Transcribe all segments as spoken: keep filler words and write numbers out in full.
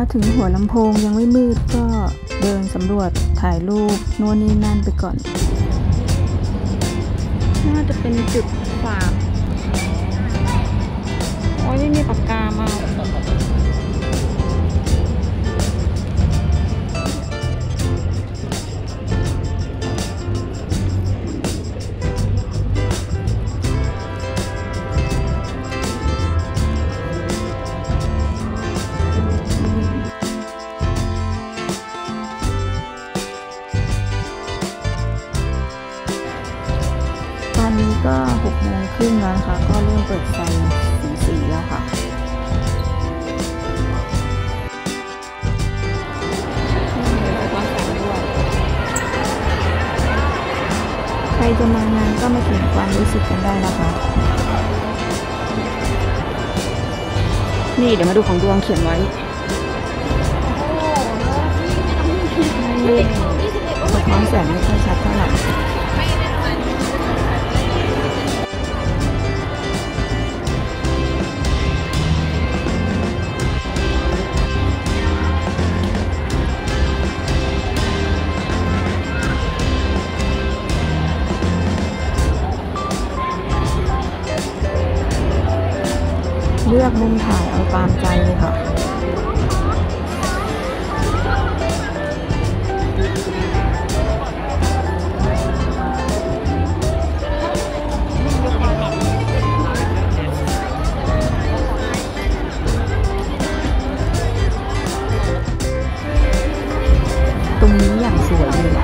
ถึงหัวลำโพงยังไม่มืดก็เดินสำรวจถ่ายรูปโน่นนี่นั่นไปก่อนน่าจะเป็นจุดฝากโอ้ยไม่มีปากกามาตอนนี้ก็หกโมงครึ่งแล้วนะคะก็เริ่มเปิดไฟสีสีแล้วค่ะใครจะมางานก็มาเขียนความรู้สึกกันได้นะคะ นี่เดี๋ยวมาดูของดวงเขียนไว้สะท้อนแสงไม่ค่อยชัดเท่าไหร่เลือกมุมถ่ายเอาตามใจเลยค่ะตรงนี้อย่างสวยเลย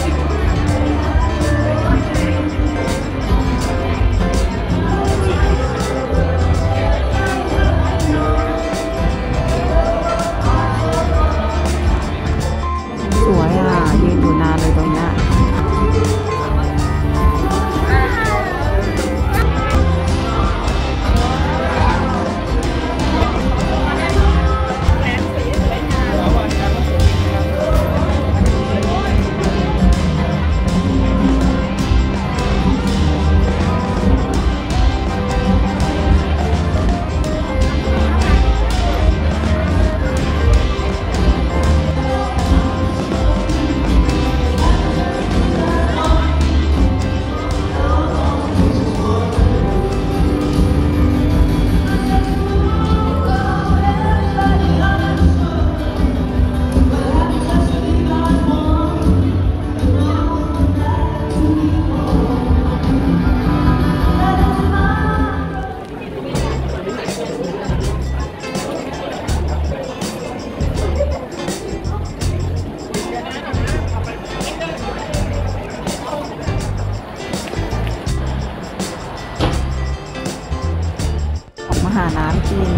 หาน้ำกิน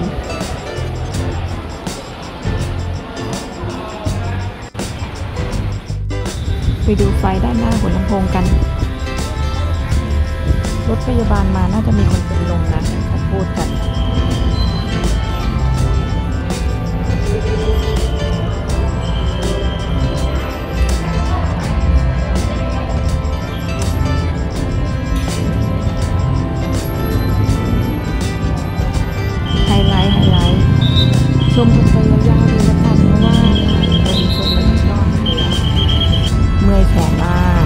ไปดูไฟด้านหน้าหัวลำโพงกันรถพยาบาลมาน่าจะมีคนเป็นลมนะเขาพูดกันชมกันไปยาวๆเลยละกันเพราะว่าเดินชมไปรอบๆเลยเมื่อยแขนมาก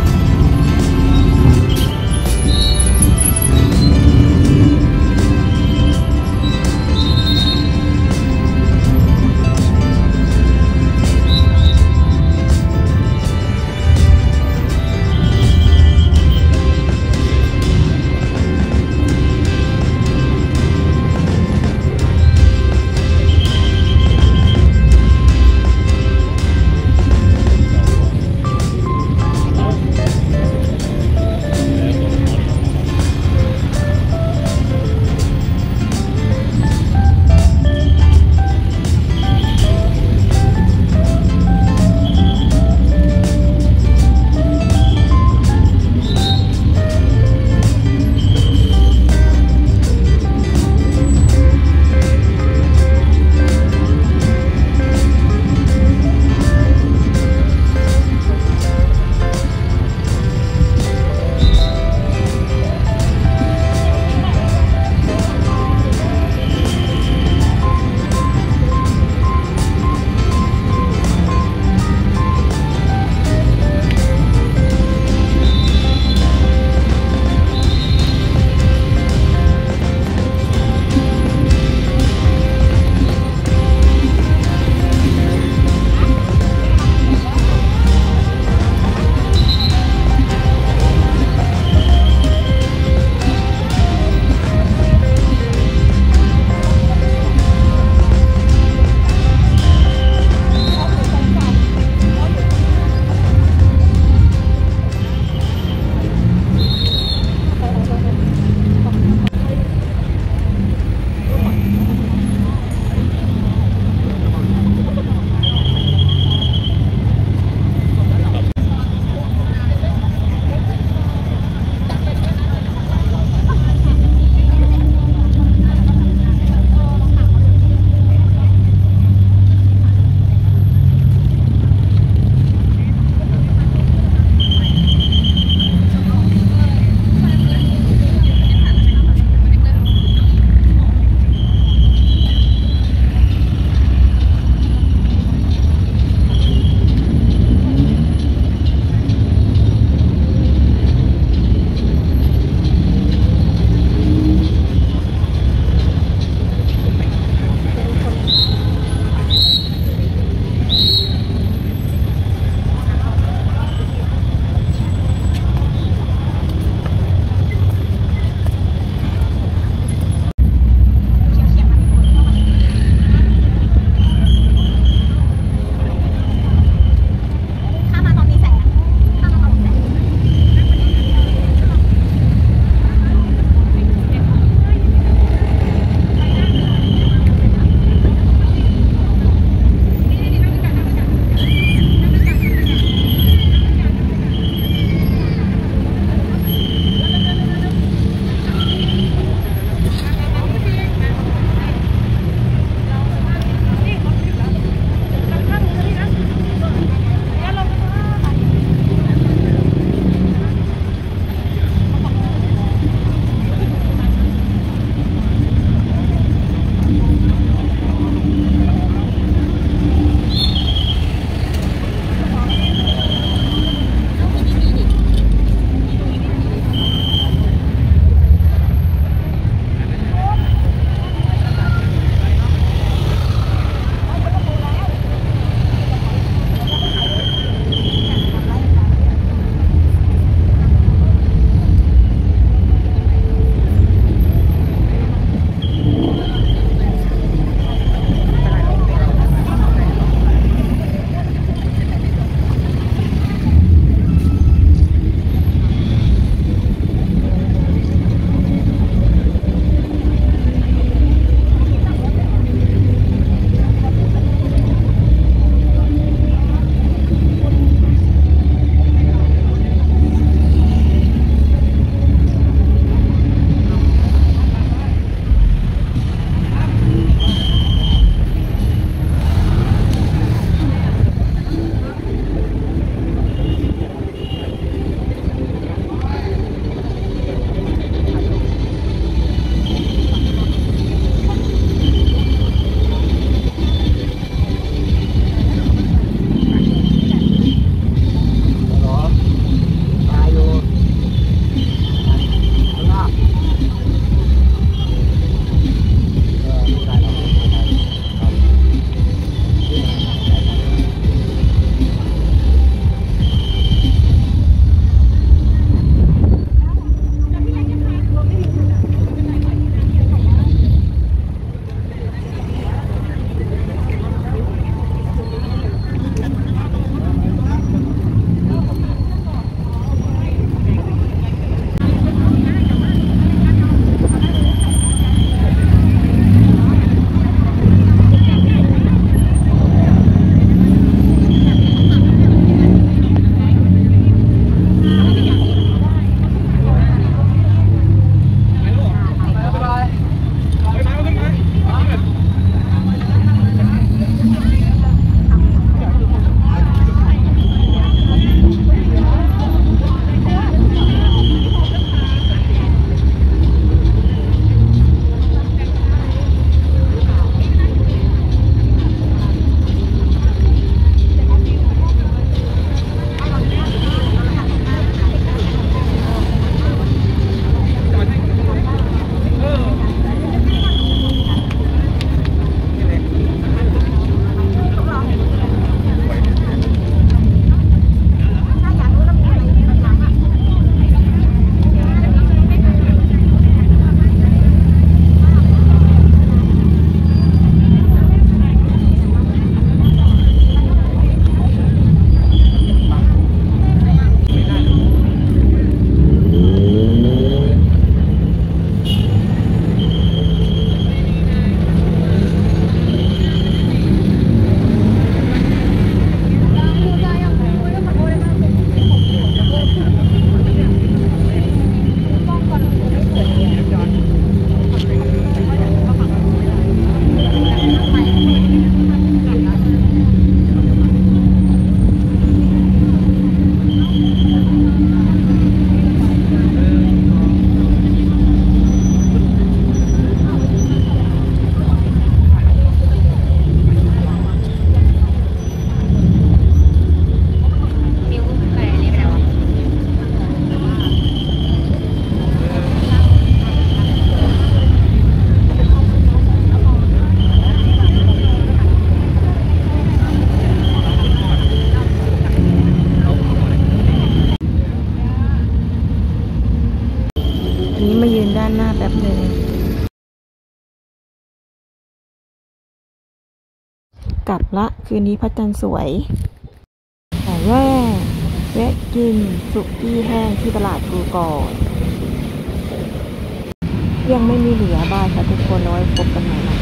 กลับละคืนนี้พระจันทร์สวยแต่แว่แวะกินสุกี้แห้งที่ตลาดกูก่อนยังไม่มีเหลือบายค่ะทุกคนแล้วไว้พบกันใหม่นะ